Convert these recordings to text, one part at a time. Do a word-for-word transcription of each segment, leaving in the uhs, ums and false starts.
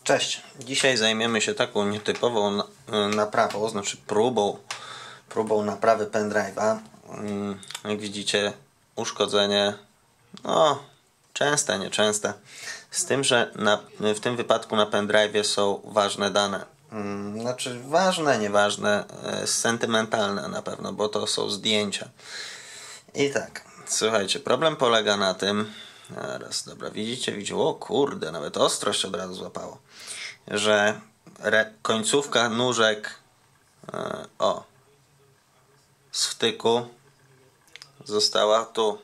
Cześć, dzisiaj zajmiemy się taką nietypową naprawą, znaczy próbą, próbą naprawy pendrive'a. Jak widzicie, uszkodzenie, no, częste, nieczęste. Z tym, że na, w tym wypadku na pendrive'ie są ważne dane. Znaczy ważne, nieważne, sentymentalne na pewno, bo to są zdjęcia. I tak, słuchajcie, problem polega na tym, raz, dobra, widzicie, widzicie, o kurde, nawet ostrość od razu złapało, że re, końcówka nóżek e, o z wtyku została tu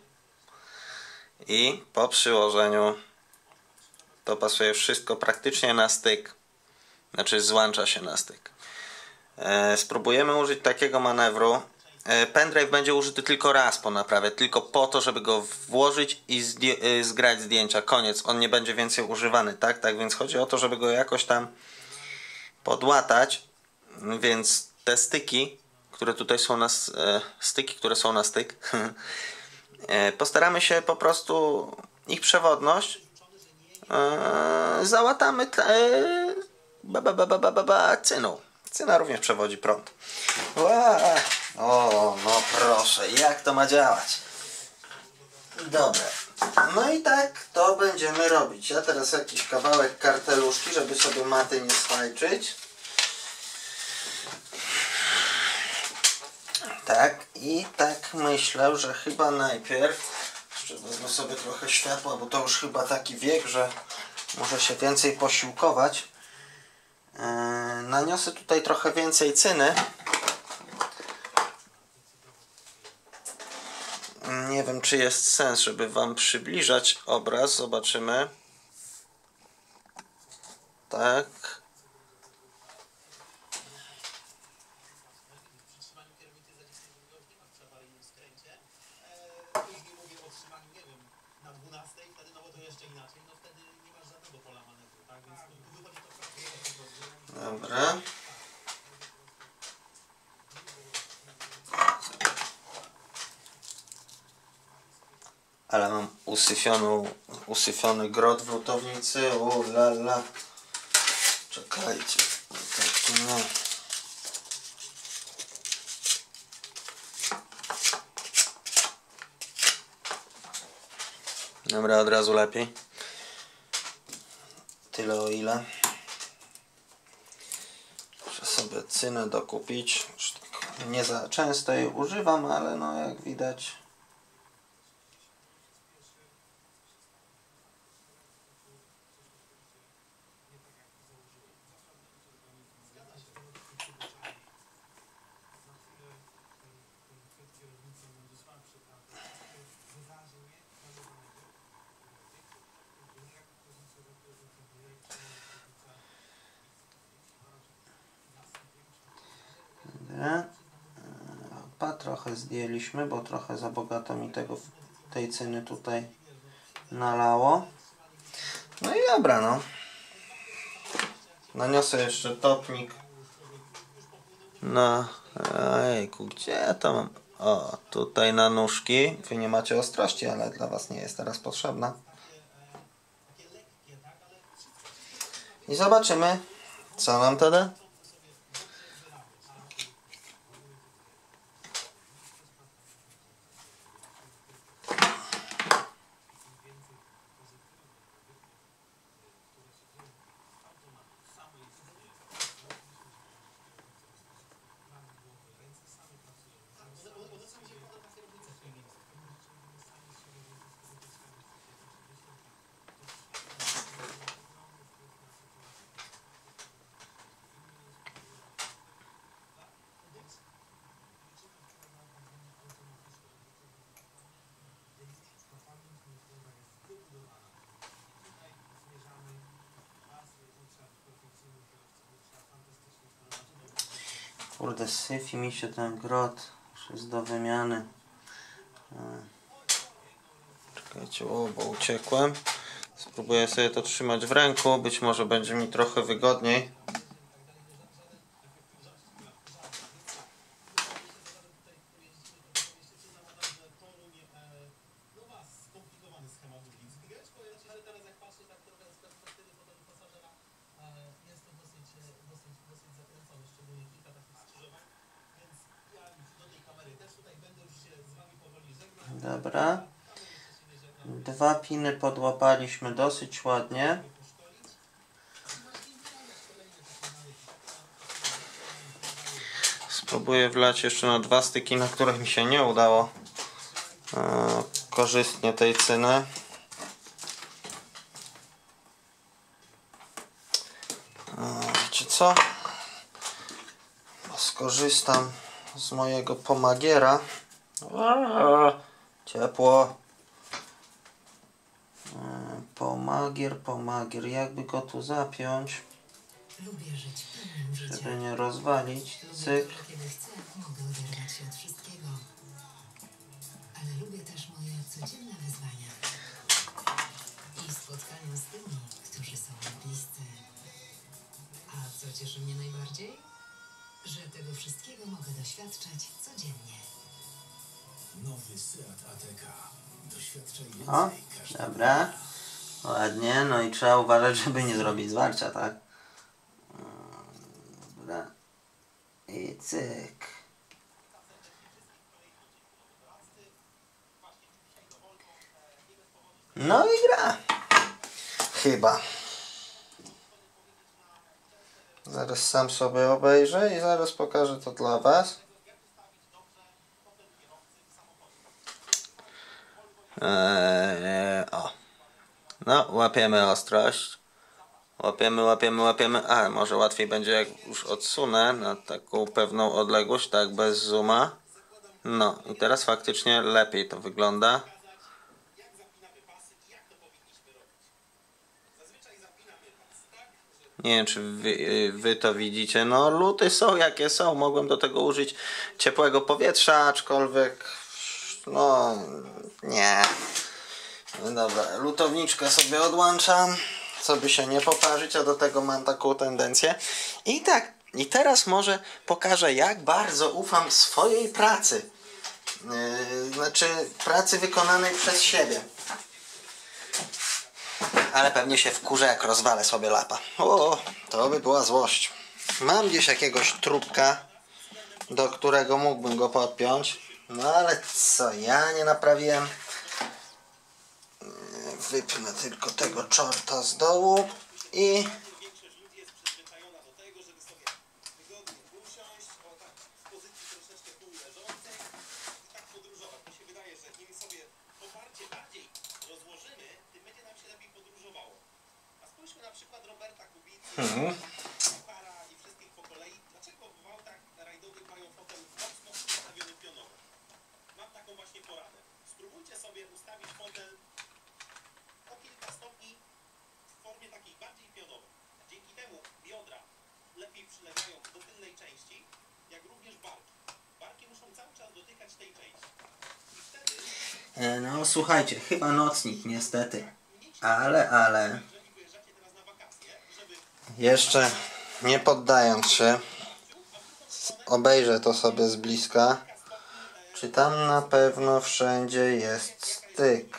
i po przyłożeniu to pasuje wszystko praktycznie na styk, znaczy złącza się na styk. E, spróbujemy użyć takiego manewru. e, pendrive będzie użyty tylko raz po naprawie, tylko po to, żeby go włożyć i zdję- zgrać zdjęcia, koniec, on nie będzie więcej używany, tak? Tak więc chodzi o to, żeby go jakoś tam podłatać, więc te styki, które tutaj są na e, styki, które są na styk, e, postaramy się po prostu ich przewodność e, załatamy e, ba, ba, ba, ba, ba, ba, cyną. Cyna również przewodzi prąd. Ła! O, no proszę, jak to ma działać? Dobra. No i tak to będziemy robić. Ja teraz jakiś kawałek karteluszki, żeby sobie maty nie swajczyć. Tak, i tak myślę, że chyba najpierw jeszcze wezmę sobie trochę światła, bo to już chyba taki wiek, że muszę się więcej posiłkować. Yy, naniosę tutaj trochę więcej cyny. Nie wiem, czy jest sens, żeby wam przybliżać obraz. Zobaczymy. Tak. Dobra. Ale mam usyfioną, usyfiony grot w lutownicy. O la la. Czekajcie. Tak, no. Dobra, od razu lepiej. Tyle o ile. Muszę sobie cynę dokupić. Nie za często jej używam, ale no jak widać. Opa, trochę zdjęliśmy, bo trochę za bogato mi tego, tej cyny tutaj nalało. No i dobra, no. Naniosę jeszcze topnik. No, ejku, gdzie ja to mam? O, tutaj na nóżki. Wy nie macie ostrości, ale dla was nie jest teraz potrzebna. I zobaczymy, co nam to da. Kurde, syfi mi się ten grot. Już jest do wymiany. Czekajcie, o, bo uciekłem. Spróbuję sobie to trzymać w ręku. Być może będzie mi trochę wygodniej. Dobra. Dwa piny podłapaliśmy dosyć ładnie. Spróbuję wlać jeszcze na dwa styki, na których mi się nie udało e, korzystnie tej cyny. E, wiecie co? Skorzystam z mojego pomagiera. Eee, ciepło. E, pomagier, pomagier. Jakby go tu zapiąć? Lubię żyć pełnym życiem. Żeby nie rozwalić. Cyk. Kiedy chcę, mogę oderwać się od wszystkiego. Ale lubię też moje codzienne wyzwania. I spotkania z tymi, którzy są mi bliscy. A co cieszy mnie najbardziej? Że tego wszystkiego mogę doświadczać codziennie. Nowy Seat Ateca. Doświadczaj O, więcej każdego. dobra. Ładnie. No i trzeba uważać, żeby nie zrobić zwarcia, tak? Dobra. I cyk. No i gra. Chyba. Zaraz sam sobie obejrzę i zaraz pokażę to dla Was. Eee, o. No, łapiemy ostrość. Łapiemy, łapiemy, łapiemy. A, może łatwiej będzie jak już odsunę na taką pewną odległość, tak bez zooma. No i teraz faktycznie lepiej to wygląda. Nie wiem, czy wy, wy to widzicie. No, luty są jakie są. Mogłem do tego użyć ciepłego powietrza, aczkolwiek no nie. No dobra, lutowniczkę sobie odłączam, co by się nie poparzyć, a do tego mam taką tendencję. I tak, i teraz może pokażę, jak bardzo ufam swojej pracy. Yy, znaczy pracy wykonanej przez siebie. Ale pewnie się wkurzę, jak rozwalę sobie lapa. O, to by była złość. Mam gdzieś jakiegoś trupka, do którego mógłbym go podpiąć. No ale co, ja nie naprawiłem. Wypnę tylko tego czorta z dołu i... Hmm. I wszystkich po kolei. Dlaczego w autach rajdowych mają fotel mocno ustawiony pionowo? Mam taką właśnie poradę. Spróbujcie sobie ustawić fotel o kilka stopni w formie takiej bardziej pionowej. Dzięki temu biodra lepiej przylegają do tylnej części, jak również barki. Barki muszą cały czas dotykać tej części. I wtedy... No słuchajcie, chyba nocnik niestety. Ale, ale... Jeszcze nie poddając się, obejrzę to sobie z bliska, czy tam na pewno wszędzie jest styk.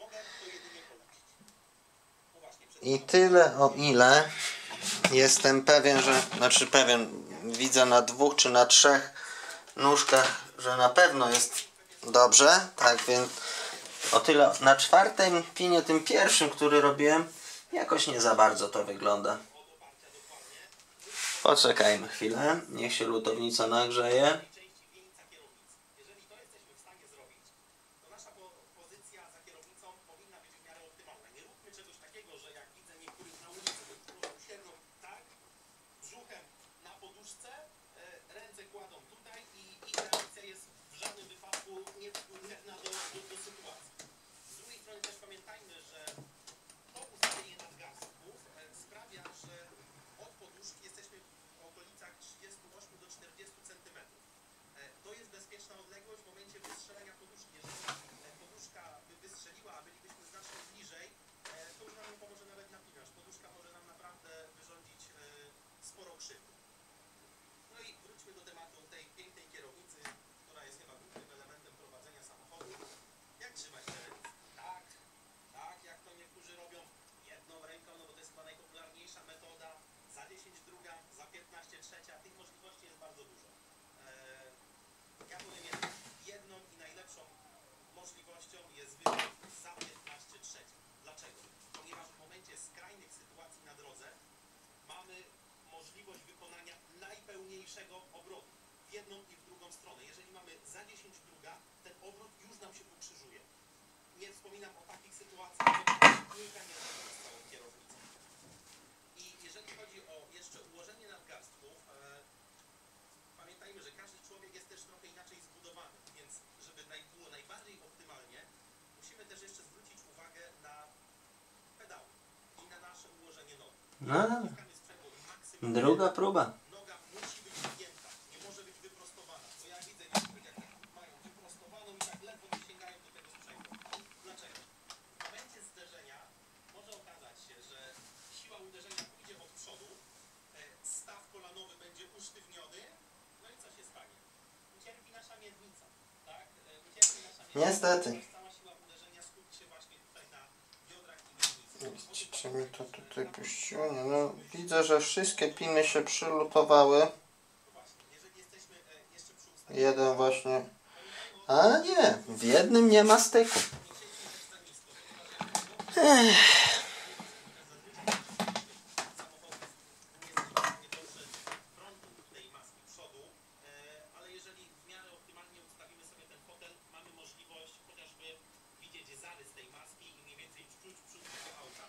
I tyle, o ile jestem pewien, że, znaczy pewien, widzę na dwóch czy na trzech nóżkach, że na pewno jest dobrze. Tak więc o tyle na czwartym pinie, tym pierwszym, który robiłem, jakoś nie za bardzo to wygląda. Poczekajmy chwilę, niech się lutownica nagrzeje. Jeżeli to jesteśmy w stanie zrobić, to nasza pozycja za kierownicą powinna być w miarę optymalna. Nie róbmy czegoś takiego, że jak widzę niektórych na ulicy, to sierną tak, brzuchem na poduszce, ręce kładą tutaj i ich reakcja jest w żadnym wypadku niewpłynna do, do, do sytuacji. Z drugiej strony też pamiętajmy, że to ustawienie nadgarstków sprawia, że od poduszki jesteśmy w okolicach trzydziestu ośmiu do czterdziestu centymetrów. Ja powiem jedno. Jedną i najlepszą możliwością jest wybór za piętnaście trzecia. Dlaczego? Ponieważ w momencie skrajnych sytuacji na drodze mamy możliwość wykonania najpełniejszego obrotu w jedną i w drugą stronę. Jeżeli mamy za dziesięć druga, ten obrót już nam się pokrzyżuje. Nie wspominam o takich sytuacjach, że trójka nie jest całą kierownicą. I jeżeli chodzi o jeszcze ułożenie nadgarstków, e, pamiętajmy, że każdy człowiek jest też trochę inaczej zbudowany, więc żeby naj, było najbardziej optymalnie, musimy też jeszcze zwrócić uwagę na pedały i na nasze ułożenie nogi. No, druga próba. Noga musi być zgięta, nie może być wyprostowana. Bo ja widzę niektórych, jak mają wyprostowaną i tak ledwo nie sięgają do tego sprzęgu. Dlaczego? W momencie zderzenia może okazać się, że siła uderzenia pójdzie od przodu, e, staw kolanowy będzie usztywniony, no i co się stanie? Ucierpi nasza miednica, tak? E, Ucierpi nasza miednica. Niestety. Cała siła uderzenia skupi się właśnie tutaj na biodrach i miednicy. Czy mi to tutaj puściło? Nie, no, widzę, że wszystkie piny się przylutowały. Jeżeli jesteśmy e, jeszcze przy ustawieniu, Jeden właśnie. A nie, w jednym nie ma styku. Ech. frontu tej maski przodu, e, ale jeżeli w miarę optymalnie ustawimy sobie ten fotel, mamy możliwość chociażby widzieć zarys tej maski i mniej więcej czuć przód tego auta.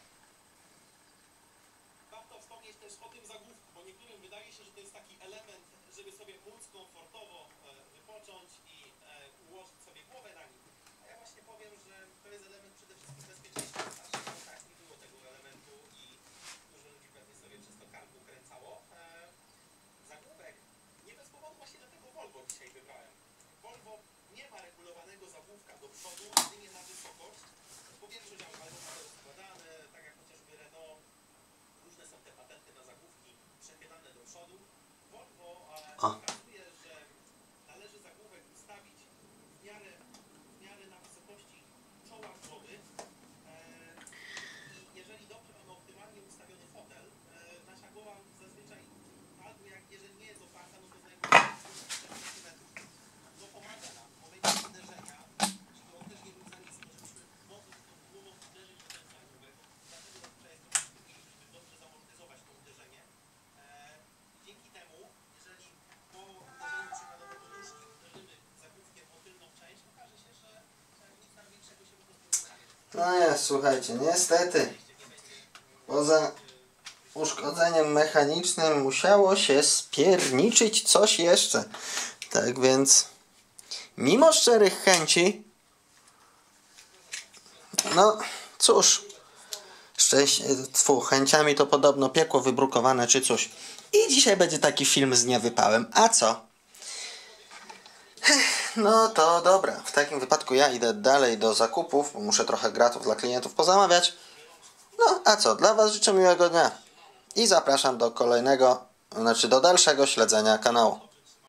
Warto wspomnieć też o tym zagłówku, bo niektórym wydaje się, że to jest taki element, żeby sobie móc komfortowo e, wypocząć i e, ułożyć sobie głowę na nim. A ja właśnie powiem, że to jest element przede wszystkim bezpieczeństwa. W starszych autach nie było tego elementu i dużo ludzi pewnie sobie przez to karku kręcało. E, Zagłówek nie bez powodu właśnie dlatego Volvo dzisiaj wybrałem. Volvo nie ma regulowanego zagłówka do przodu, jedynie na wysokość, bo większość aut albo ma to składane, tak jak chociażby Renault. Różne są te patenty na zagłówki przechylane do przodu. Volvo e, pokazuje, że należy zagłówek ustawić w miarę, w miarę na wysokości czoła głowy. E, I jeżeli dobrze mamy optymalnie ustawiony fotel, e, nasza głowa zazwyczaj, albo jak jeżeli nie jest oparta, no to znajduje się czterdzieści centymetrów. To pomaga nam w momencie uderzenia, żeby on też nie był za nisko, żebyśmy mogli tą głową uderzyć w ten zagłówek. Dlatego zazwyczaj jest to sztuki, żeby dobrze zamortyzować to uderzenie. E, dzięki temu, jeżeli po uderzeniu przykładowo poduszki uderzymy zagłówkiem o tylną część, okaże się, że e, nic tam większego się po prostu nie stanie. No nie, słuchajcie, niestety poza uszkodzeniem mechanicznym musiało się spierniczyć coś jeszcze. Tak więc mimo szczerych chęci, no cóż, szczęście, tfu, chęciami to podobno piekło wybrukowane czy coś. I dzisiaj będzie taki film z niewypałem. A co? No to dobra, w takim wypadku ja idę dalej do zakupów, bo muszę trochę gratów dla klientów pozamawiać. No a co, dla Was życzę miłego dnia i zapraszam do kolejnego, znaczy do dalszego śledzenia kanału.